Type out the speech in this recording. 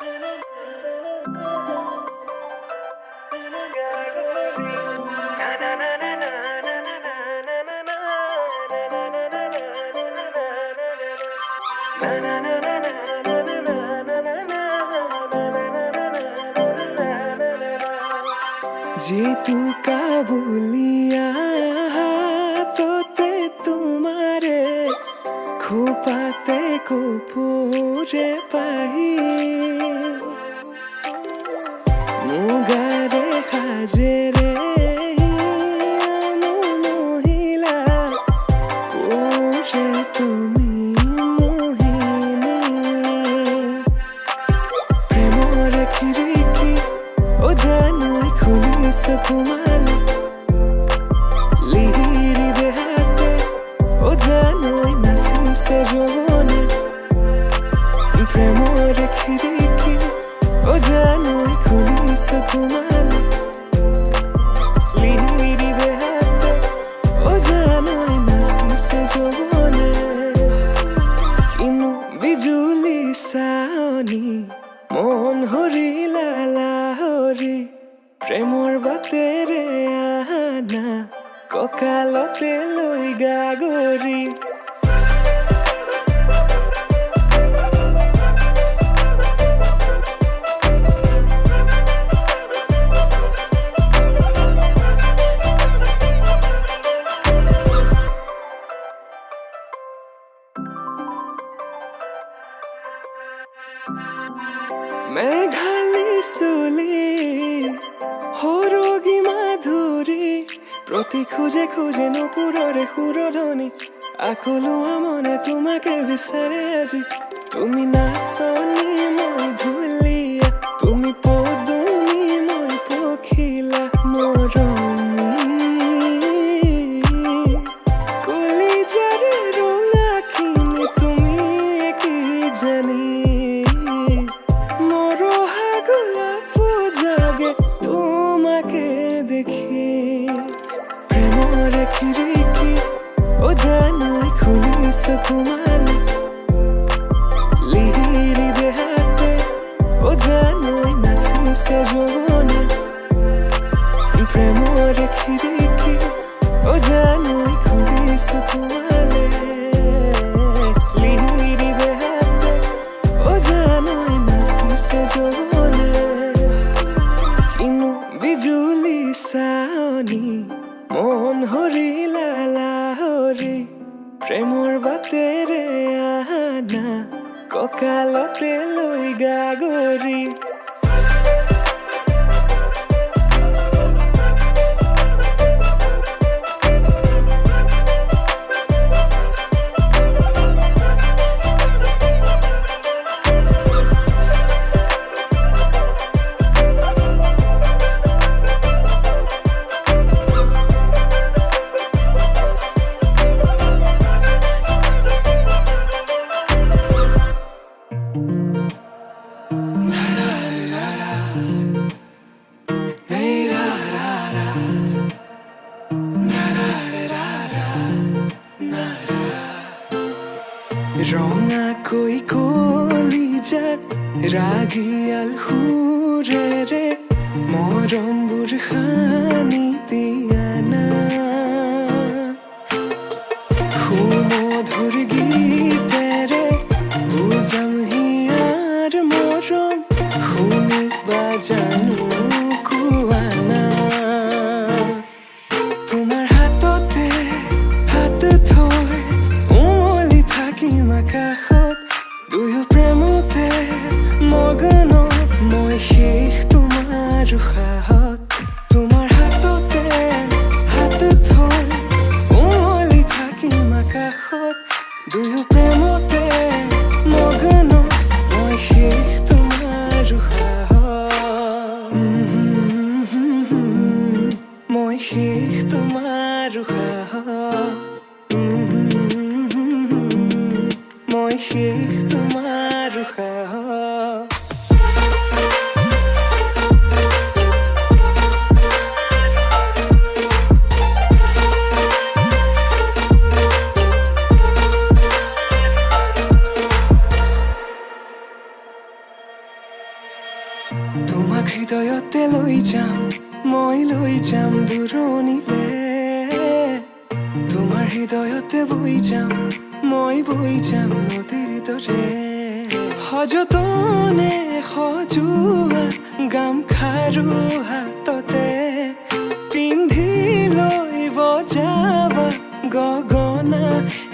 जीतू काबुलिया तोते तुम्हारे खोपाते को पूरे पाही मुगारे खाजेरे मोहिला पूरे तुम्ही मोहिनी प्रेमर खिड़की ओ जानू खुलिसे तुम्हारे लिहिरी देहाते ओ जानू नासिसे जोने प्रेमर खिड़की ओ जानू खुलिसे तुम्हारे लिहिरी देहाते ओ जानू नासिसे जोने किनु बिजुली साओनी मन हरिला लाहरी प्रेमर बातेरे आना ककालते लई गागरी मेघाली सुली हरोगी माधुरी प्रति खुजे खुजे नुपुररे हुरधनी आकुलुआ मने तुमाके बिचारे आजी तुमी नाचनी মই धुलिया तुमी पदुनी মই पखिला मरमी कलिजारे रंगाखिनि तुमी कि जानी खिड़की ओ जानू खुलिसे तुम्हारे लिहिरी देहाते ओ जानू नासिसे जोने प्रेमर खिड़की ओ जानू खुलिसे तुम्हारे लिहिरी देहाते ओ जानू नासिसे जोने किनु बिजुली साओनी मन हरिला लाहरी प्रेमर बातेरे आना ककालते लई गागरी रंगा कोई कलिजात रागियाल हुरे रे मरम बुरखानी दियाना सुमधुर गीतेरे बुझाम हियार मरम शुनि बाजानु कुआना तुम्हार हातते हात थৈ उमली থাকিম আকাশত দুয়ো প্ৰেমতে মগন মই শেষ তোমাৰ উশাহত তোমাৰ হাতত তোমাক হৃদয়তে লৈ যাম মই লৈ যাম দূৰণিলে তোমাৰ হৃদয়তে বৈ যাম মই বৈ যাম নদীৰ দৰে সযতনে সজোৱা গামখাৰু হাততে পিন্ধি লৈ বজাবা গগনা